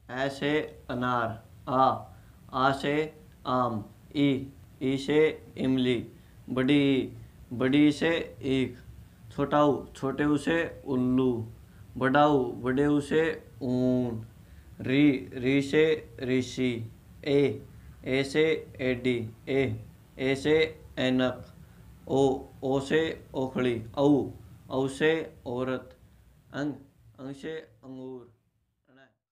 ए से अनार। आ से आम। ई से इमली। बड़ी ई, बड़ी ई से ईख। छोटा ऊ, छोटे ऊ से उल्लू। बड़ा ऊ, बड़े ऊ से ऊन। री से ऋषि। ए से एडी। ए से ऐनक। ओ से ओखली। औ से औरत। अंग से अंगूर।